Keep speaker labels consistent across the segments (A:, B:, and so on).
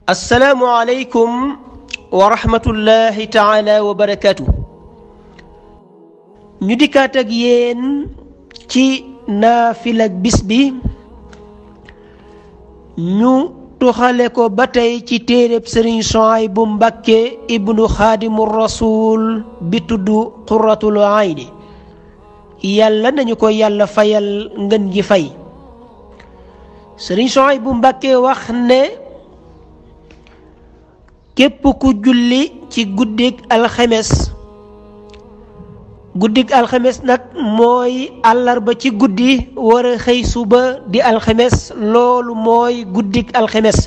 A: السلام عليكم ورحمة الله تعالى وبركاته. ñu dikkaat ak yéen ci naafila bis bi ñu tuxale ko ba tey ci téereb Sëriñ Suhaybu Mbàkke ibnu Xaadimu Rasuul bi tudd Qurratul Ayni. yàlla nañu ko yàlla fayal ngën gi fay. Sëriñ Suhaybu Mbàkke wax ne képp ku julli ci guddik alxames nag mooy àllarba ci guddi war a xëy suba di alxames, loolu mooy guddik alxames.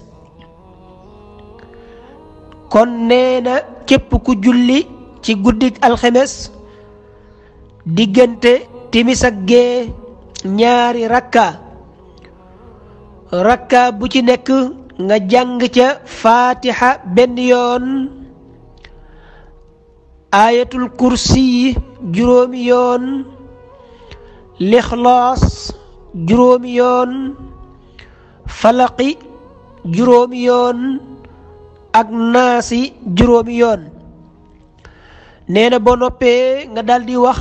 A: kon nee na képp ku julli ci guddik alxames diggante timis ak gee ñaari rakka bu ci nekk nga jàng ca fatiha benn yoon, ayatul kursi juróomi yoon, lixlaas juróomi yoon, falaqi juróomi yoon ak naasi juróomi yoon. nee na boo noppee nga daldi wax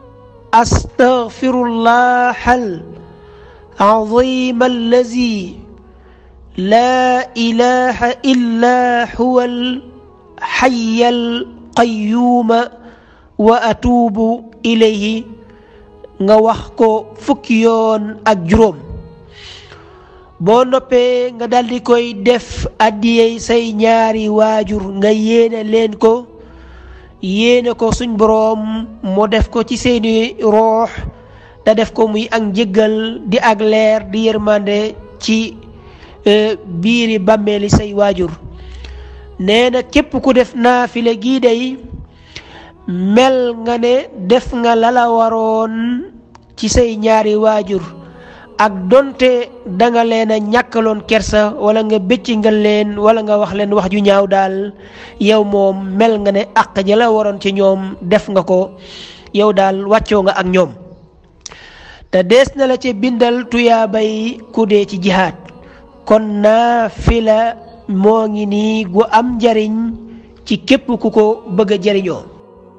A: astaghfirullahal azim allazi laa ilaha illa huwal hayyal qayyuuma wa atuubu ilayhi, nga wax ko fukki yoon ak juróom. boo noppee nga daldi koy def addiyey say ñaari waajur, nga yéene ko suñ boroom mu def ko ci seeni roox te def ko muy ak njëggal di ak leer di yërmande ci biiri bàmmeeli say waajur. nee na képp ku def naafile gii day mel nga ne def nga lala waroon ci say ñaari waajur, ak donte danga leen a ñàkkaloon kersa wala nga bëcci nga leen wala nga wax leen wax ju ñaaw daal, yow moom mel nga ne àq ja la waroon ci ñoom def nga ko, yow daal wàccoo nga ak ñoom. te dees na la ci bindal tuyaabay ku dee ci jihaad. kon naafila moo ngi nii gu am njariñ ci képp ku ko bëgg a jariñoo.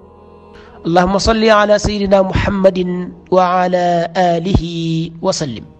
A: allahumma salli ala sayyidina muhammadin wa ala alihi wa sallim.